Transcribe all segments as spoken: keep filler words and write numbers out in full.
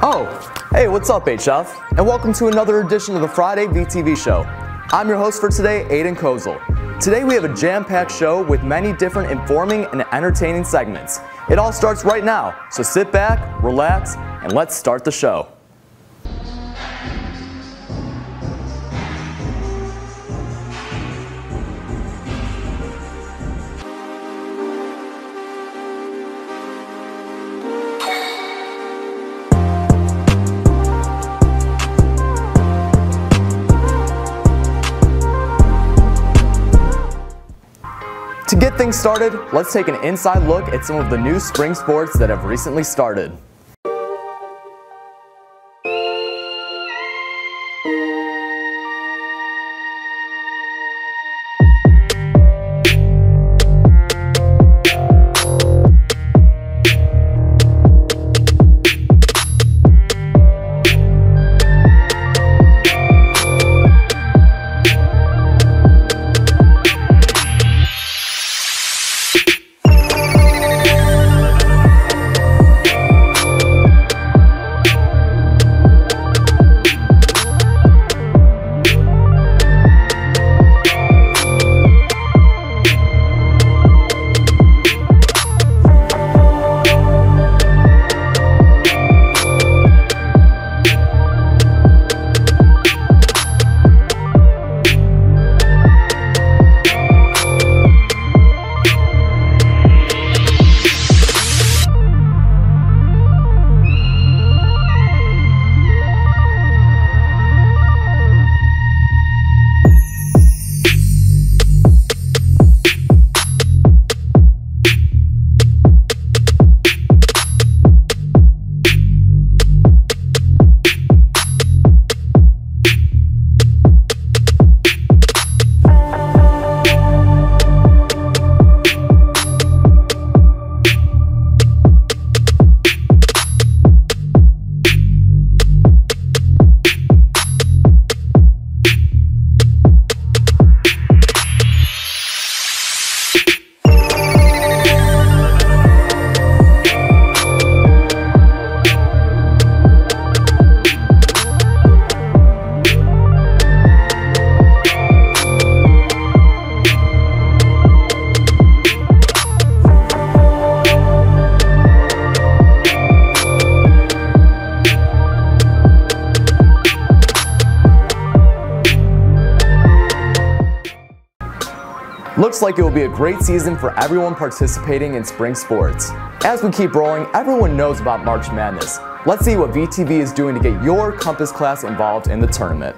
Oh, hey, what's up, H F? And welcome to another edition of the Friday V T V Show. I'm your host for today, Aiden Kozel. Today we have a jam-packed show with many different informing and entertaining segments. It all starts right now, so sit back, relax, and let's start the show. To get things started, let's take an inside look at some of the new spring sports that have recently started. Looks like it will be a great season for everyone participating in spring sports. As we keep rolling, everyone knows about March Madness. Let's see what V T V is doing to get your Compass class involved in the tournament.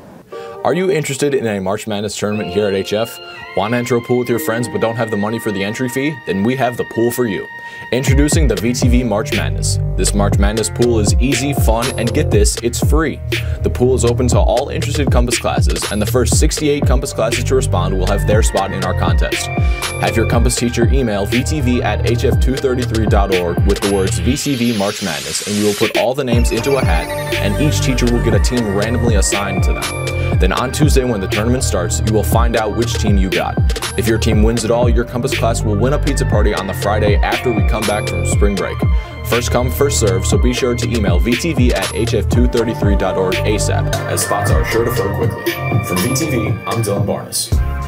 Are you interested in a March Madness tournament here at H F? Want to enter a pool with your friends but don't have the money for the entry fee? Then we have the pool for you. Introducing the V T V March Madness. This March Madness pool is easy, fun, and get this, it's free. The pool is open to all interested Compass classes, and the first sixty-eight Compass classes to respond will have their spot in our contest. Have your Compass teacher email V T V at H F two thirty-three dot org with the words V T V March Madness, and we will put all the names into a hat, and each teacher will get a team randomly assigned to them. Then on Tuesday when the tournament starts, you will find out which team you got. If your team wins it all, your Compass class will win a pizza party on the Friday after we come back from spring break. First come, first serve, so be sure to email V T V at H F two thirty-three dot org ASAP, as spots are sure to fill quickly. From V T V, I'm Dylan Barnes.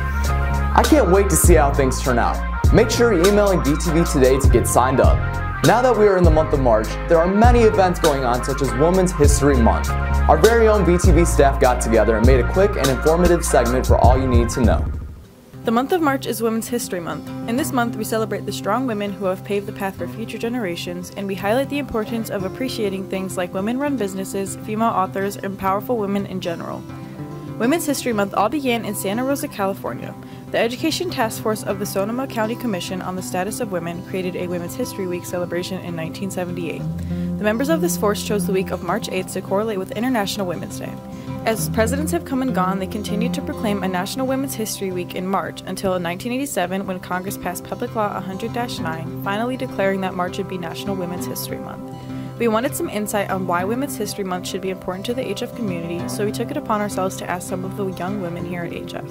I can't wait to see how things turn out. Make sure you're emailing V T V today to get signed up. Now that we are in the month of March, there are many events going on such as Women's History Month. Our very own V T V staff got together and made a quick and informative segment for all you need to know. The month of March is Women's History Month. In this month, we celebrate the strong women who have paved the path for future generations, and we highlight the importance of appreciating things like women-run businesses, female authors, and powerful women in general. Women's History Month all began in Santa Rosa, California. The Education Task Force of the Sonoma County Commission on the Status of Women created a Women's History Week celebration in nineteen seventy-eight. The members of this force chose the week of March eighth to correlate with International Women's Day. As presidents have come and gone, they continued to proclaim a National Women's History Week in March until in nineteen eighty-seven when Congress passed Public Law one hundred dash nine, finally declaring that March would be National Women's History Month. We wanted some insight on why Women's History Month should be important to the H F community, so we took it upon ourselves to ask some of the young women here at H F.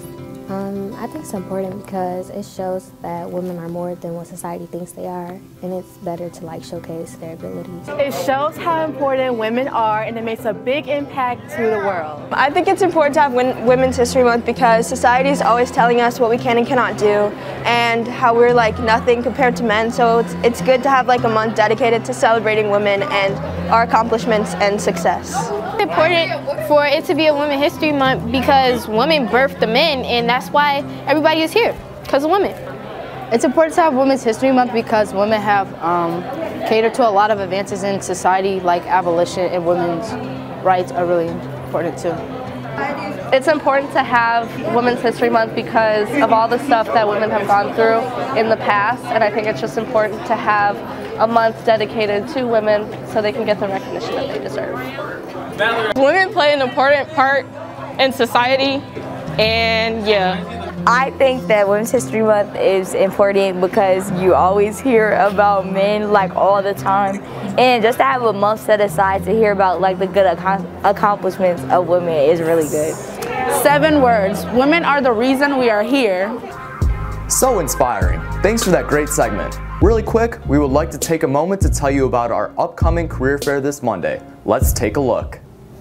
Um, I think it's important because it shows that women are more than what society thinks they are, and it's better to like showcase their abilities. It shows how important women are, and it makes a big impact to the world. I think it's important to have Women's History Month because society is always telling us what we can and cannot do, and how we're like nothing compared to men. So it's it's good to have like a month dedicated to celebrating women and our accomplishments and success. It's important for it to be a Women's History Month because women birthed the men, and that's why everybody is here, because of women. It's important to have Women's History Month because women have um, catered to a lot of advances in society, like abolition, and women's rights are really important too. It's important to have Women's History Month because of all the stuff that women have gone through in the past, and I think it's just important to have a month dedicated to women so they can get the recognition that they deserve. Women play an important part in society, and yeah. I think that Women's History Month is important because you always hear about men like all the time, and just to have a month set aside to hear about like the good ac accomplishments of women is really good. Seven words. Women are the reason we are here. So inspiring. Thanks for that great segment. Really quick, we would like to take a moment to tell you about our upcoming career fair this Monday. Let's take a look.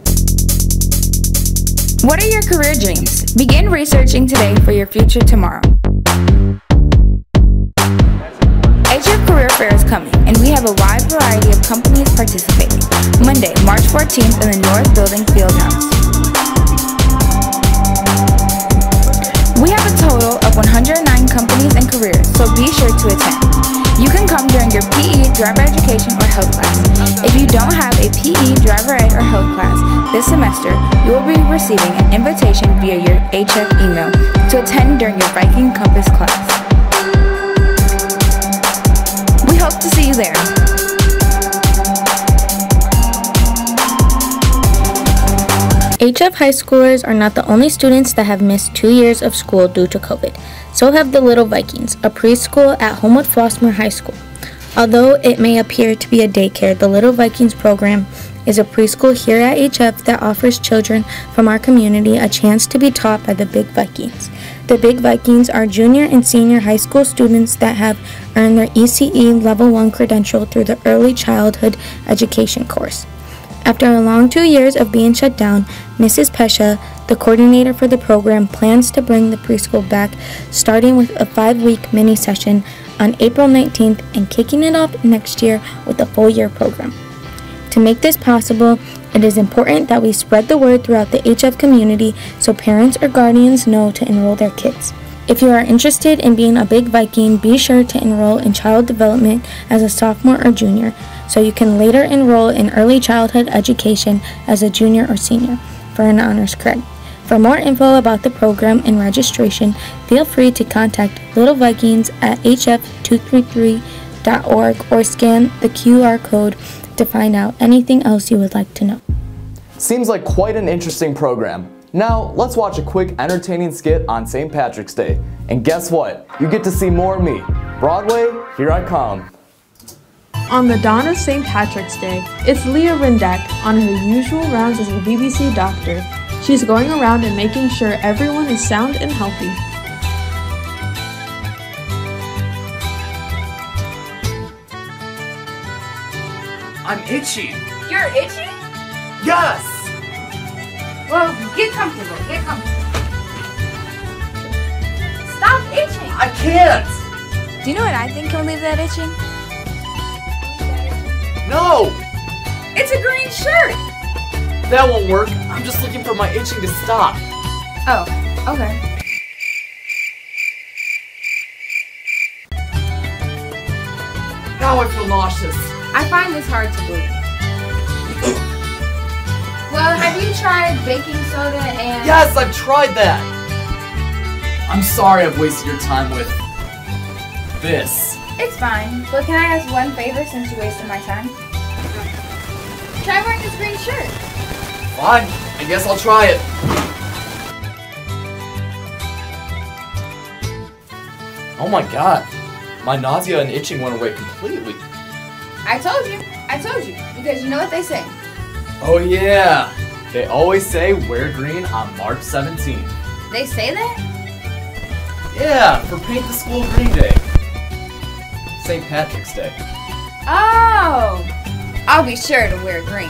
What are your career dreams? Begin researching today for your future tomorrow. H F Career Fair is coming, and we have a wide variety of companies participating. Monday, March fourteenth in the North Building Fieldhouse. We have a total of one hundred nine companies and careers, so be sure to attend. You can come during your P E, driver education, or health class. If you don't have a P E, driver ed, or health class this semester, you will be receiving an invitation via your H F email to attend during your Viking Compass class. We hope to see you there. H F high schoolers are not the only students that have missed two years of school due to COVID. So have the Little Vikings, a preschool at Homewood Flossmoor High School. Although it may appear to be a daycare, the Little Vikings program is a preschool here at H F that offers children from our community a chance to be taught by the Big Vikings. The Big Vikings are junior and senior high school students that have earned their E C E Level one credential through the Early Childhood Education course. After a long two years of being shut down, Missus Pesha, the coordinator for the program, plans to bring the preschool back, starting with a five-week mini-session on April nineteenth and kicking it off next year with a full-year program. To make this possible, it is important that we spread the word throughout the H F community so parents or guardians know to enroll their kids. If you are interested in being a Big Viking, be sure to enroll in child development as a sophomore or junior, so you can later enroll in early childhood education as a junior or senior for an honors credit. For more info about the program and registration, feel free to contact Little Vikings at h f two three three dot org or scan the Q R code to find out anything else you would like to know. Seems like quite an interesting program. Now, let's watch a quick entertaining skit on Saint Patrick's Day. And guess what? You get to see more of me. Broadway, here I come. On the dawn of Saint Patrick's Day, it's Leah Rindak on her usual rounds as a B B C doctor. She's going around and making sure everyone is sound and healthy. I'm itchy. You're itchy? Yes! Well, get comfortable, get comfortable. Stop itching! I can't! Do you know what I think can relieve that itching? No! It's a green shirt! That won't work. I'm just looking for my itching to stop. Oh, okay. Now I feel nauseous. I find this hard to believe. Well, have you tried baking soda and... Yes, I've tried that! I'm sorry I've wasted your time with... this. It's fine, but can I ask one favor since you wasted my time? Try wearing this green shirt. Fine, I guess I'll try it. Oh my god, my nausea and itching went away completely. I told you, I told you, because you know what they say. Oh yeah, they always say wear green on March seventeenth. They say that? Yeah, for Paint the School Green Day. Saint Patrick's Day. Oh! I'll be sure to wear green.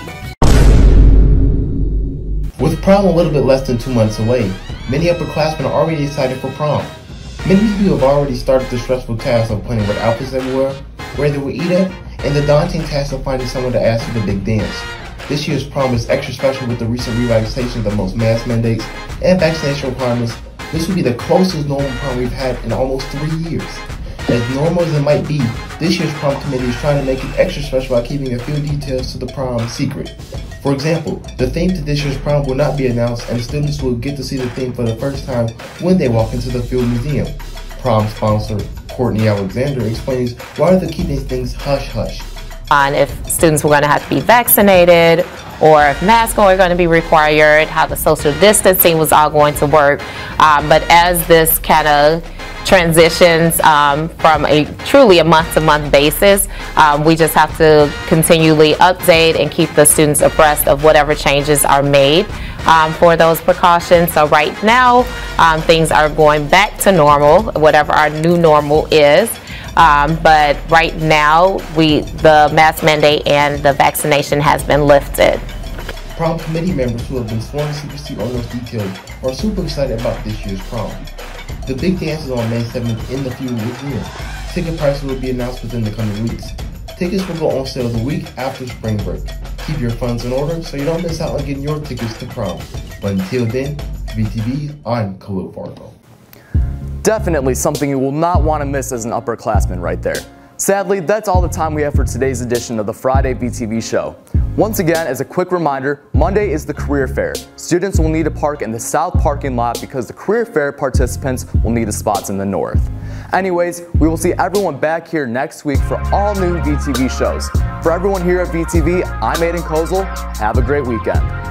With prom a little bit less than two months away, many upperclassmen are already excited for prom. Many of you have already started the stressful task of planning what outfits they will wear, where they will eat at, and the daunting task of finding someone to ask for the big dance. This year's prom is extra special with the recent relaxation of most mask mandates and vaccination requirements. This will be the closest normal prom we've had in almost three years. As normal as it might be, this year's prom committee is trying to make it extra special by keeping a few details to the prom secret. For example, the theme to this year's prom will not be announced, and students will get to see the theme for the first time when they walk into the Field Museum. Prom sponsor Courtney Alexander explains why they're keeping things hush-hush. On if students were going to have to be vaccinated, or if masks were going to be required, how the social distancing was all going to work. Um, but as this kind of transitions um, from a truly a month-to-month basis, um, we just have to continually update and keep the students abreast of whatever changes are made um, for those precautions. So right now, um, things are going back to normal, whatever our new normal is. Um, but right now, we the mask mandate and the vaccination has been lifted. Prom committee members who have been sworn to secrecy on those details are super excited about this year's prom. The big dance is on May seventh in the Field Museum. Ticket prices will be announced within the coming weeks. Tickets will go on sale the week after spring break. Keep your funds in order so you don't miss out on getting your tickets to prom. But until then, V T V, I'm Khalil Fargo. Definitely something you will not want to miss as an upperclassman right there. Sadly, that's all the time we have for today's edition of the Friday V T V Show. Once again, as a quick reminder, Monday is the career fair. Students will need to park in the south parking lot because the career fair participants will need the spots in the north. Anyways, we will see everyone back here next week for all new V T V shows. For everyone here at V T V, I'm Aiden Kozel. Have a great weekend.